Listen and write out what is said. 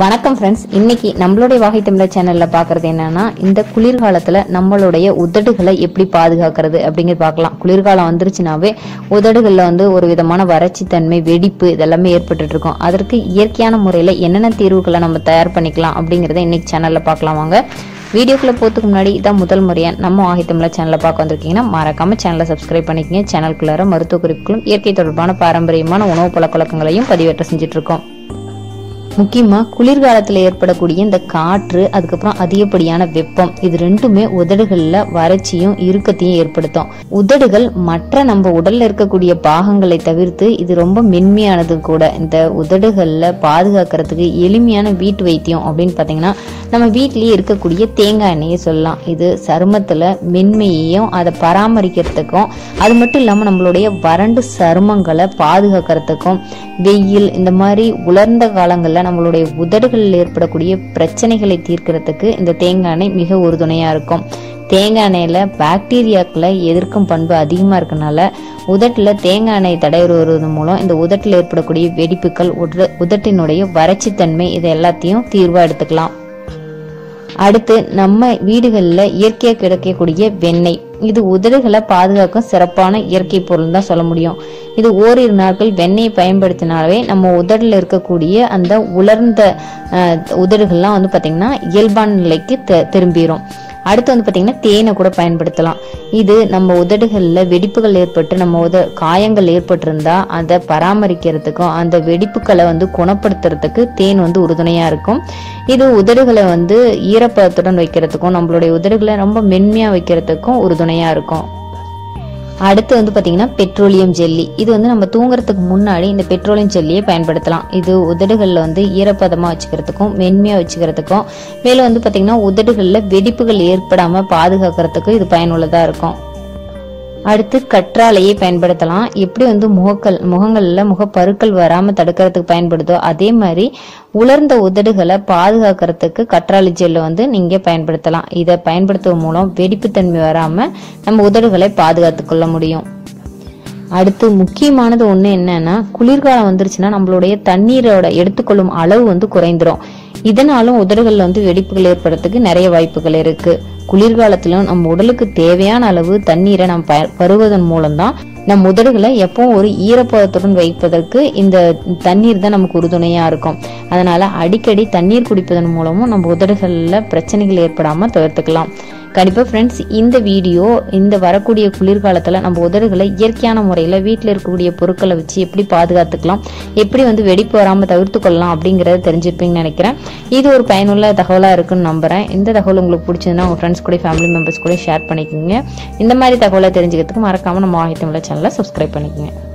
வணக்கம் ஃப்ரெண்ட்ஸ், இன்னைக்கு நம்மளுடைய வாகை தமிழர் சேனல்ல பாக்குறது என்னன்னா, இந்த குளிர்காலத்துல நம்மளுடைய உதடுகளை எப்படி பாதுகாக்கிறது அப்படிங்கிறது பார்க்கலாம். குளிர்காலம் வந்துருச்சுனாவே உதடுகள்ல ஒரு விதமான வறட்சி தன்மை, வெடிப்பு இதெல்லாமே ஏற்பட்டு இருக்கும். அதற்கு இயற்கையான முறையில என்னென்ன தீர்வுகளை நம்ம தயார் பண்ணிக்கலாம் அப்படிங்கறத இன்னைக்கு சேனல்ல பார்க்கலாம். வாங்க வீடியோக்குள்ள போறதுக்கு முன்னாடி இதான் முதல் முறையா நம்ம வாகை தமிழர் சேனல்ல பார்க்க வந்திருக்கீங்கன்னா மறக்காம சேனலை சப்ஸ்கிரைப் பண்ணிக்கங்க. சேனலுக்குள்ளார மருத்துவ குறிப்புகளும் இயற்கை தொடர்பான பாரம்பரியமான உணவு பழக்கவழக்கங்களையும் பதிவேற்ற செஞ்சுட்டு இருக்கோம். முக்கியமா குளிர்காலத்துல ஏற்படக்கூடிய இந்த காற்று, அதுக்கப்புறம் அதிகப்படியான வெப்பம், இது ரெண்டுமே உதடுகள்ல வறட்சியும் இறுக்கத்தையும் ஏற்படுத்தும். உதடுகள் மற்ற நம்ம உடல்ல இருக்கக்கூடிய பாகங்களை தவிர்த்து இது ரொம்ப மென்மையானது கூட. இந்த உதடுகள்ல பாதுகாக்கிறதுக்கு எளிமையான வீட்டு வைத்தியம் அப்படின்னு பாத்தீங்கன்னா நம்ம வீட்டிலேயே இருக்கக்கூடிய தேங்காய் எண்ணெயை சொல்லலாம். இது சருமத்துல மென்மையையும் அதை பராமரிக்கிறதுக்கும், அது மட்டும் இல்லாம நம்மளுடைய வறண்டு சருமங்களை பாதுகாக்கிறதுக்கும், வெயில் இந்த மாதிரி உலர்ந்த காலங்கள்ல நம்மளுடைய உதடுகளில் ஏற்படக்கூடிய பிரச்சனைகளை தீர்க்கிறதுக்கு இந்த தேங்காய் எண்ணெய் மிக உறுதுணையா இருக்கும். தேங்காய் எண்ணெயில பாக்டீரியாக்களை எதிர்க்கும் பண்பு அதிகமா இருக்கனால உதட்டுல தேங்காய் எண்ணெய் தடவுவது மூலம் இந்த உதட்டில் ஏற்படக்கூடிய வெடிப்புகள், உதட்டினுடைய வறட்சி தன்மை இது எல்லாத்தையும் தீர்வா எடுத்துக்கலாம். அடுத்து நம்ம வீடுகள்ல இயற்கையா கிடைக்கக்கூடிய வெண்ணெய், இது உதடுகளை பாதுகாக்கும் சிறப்பான இயற்கை பொருள் தான் சொல்ல முடியும். இது ஓரிரு நாட்கள் வெண்ணெயை பயன்படுத்தினாலே நம்ம உதடுல இருக்கக்கூடிய அந்த உலர்ந்த உதடுகள்லாம் பாத்தீங்கன்னா இயல்பான நிலைக்கு திரும்பிடும். அடுத்து பாத்தீங்கன்னா தேனை கூட பயன்படுத்தலாம். இது நம்ம உதடுகள்ல வெடிப்புகள் ஏற்பட்டு நம்ம காயங்கள் ஏற்பட்டிருந்தா அதை பராமரிக்கிறதுக்கும் அந்த வெடிப்புகளை குணப்படுத்துறதுக்கு தேன் உறுதுணையா இருக்கும். இது உதடுகளை ஈரப்பதத்துடன் வைக்கிறதுக்கும் நம்மளுடைய உதடுகளை ரொம்ப மென்மையா வைக்கிறதுக்கும் உறுதுணையா இருக்கும். அடுத்து பாத்தீங்கன்னா பெட்ரோலியம் ஜெல்லி, இது நம்ம தூங்குறதுக்கு முன்னாடி இந்த பெட்ரோலியம் ஜெல்லியை பயன்படுத்தலாம். இது உதடுகள்ல ஈரப்பதமா வச்சுக்கிறதுக்கும் மென்மையா வச்சுக்கிறதுக்கும், மேலும் பாத்தீங்கன்னா உதடுகள்ல வெடிப்புகள் ஏற்படாம பாதுகாக்கிறதுக்கும் இது பயனுள்ளதா இருக்கும். அடுத்து கற்றாழையை பயன்படுத்தலாம். எப்படி முகங்கள்ல முகப்பருக்கள் வராம தடுக்கிறதுக்கு பயன்படுதோ அதே மாதிரி உலர்ந்த உதடுகளை பாதுகாக்கிறதுக்கு கற்றாழை ஜெல்ல நீங்க பயன்படுத்தலாம். இதை பயன்படுத்துவதன் மூலம் வெடிப்புத்தன்மை வராம நம்ம உதடுகளை பாதுகாத்து கொள்ள முடியும். அடுத்து முக்கியமானது ஒண்ணு என்னன்னா, குளிர்காலம் வந்துருச்சுன்னா நம்மளுடைய தண்ணீரோட எடுத்துக்கொள்ளும் அளவு குறைந்துரும். இதனாலும் உதடுகள்ல வெடிப்புகள் ஏற்படுறதுக்கு நிறைய வாய்ப்புகள் இருக்கு. குளிர்காலத்திலும் நம்ம உடலுக்கு தேவையான அளவு தண்ணீரை நம்ம பருவதன் மூலம்தான் நம் உதடுகளை எப்பவும் ஒரு ஈரப்பதத்துடன் வைப்பதற்கு இந்த தண்ணீர் தான் நமக்கு உறுதுணையா இருக்கும். அதனால அடிக்கடி தண்ணீர் குடிப்பதன் மூலமும் நம்ம உதடுகள்ல பிரச்சனைகள் ஏற்படாம தவிர்த்துக்கலாம். கண்டிப்பா ஃப்ரெண்ட்ஸ், இந்த வீடியோ இந்த வரக்கூடிய குளிர்காலத்துல நம்ம உதடுகளை இயற்கையான முறையில வீட்டுல இருக்கக்கூடிய பொருட்களை வச்சு எப்படி பாதுகாத்துக்கலாம், எப்படி வெடிப்பு வராம தவிர்த்து கொள்ளலாம் அப்படிங்கறத தெரிஞ்சிருப்பீங்கன்னு நினைக்கிறேன். இது ஒரு பயனுள்ள தகவலா இருக்குன்னு நம்புறேன். இந்த தகவல் உங்களுக்கு பிடிச்சதுன்னா உங்க ஃப்ரெண்ட்ஸ் கூட, ஃபேமிலி மெம்பர்ஸ் கூட ஷேர் பண்ணிக்கோங்க. இந்த மாதிரி தகவலை தெரிஞ்சுக்கிறதுக்கு மறக்காம நம்ம வாகை தமிழர் சேனலை சப்ஸ்கிரைப் பண்ணிக்கோங்க.